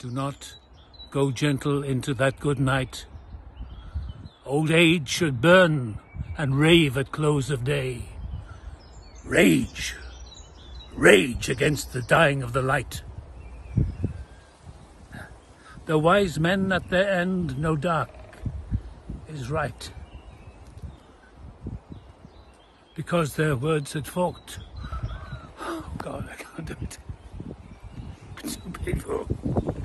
Do not go gentle into that good night. Old age should burn and rave at close of day. Rage, rage against the dying of the light. The wise men at their end know dark is right, because their words had forked. Oh God, I can't do it. It's so painful.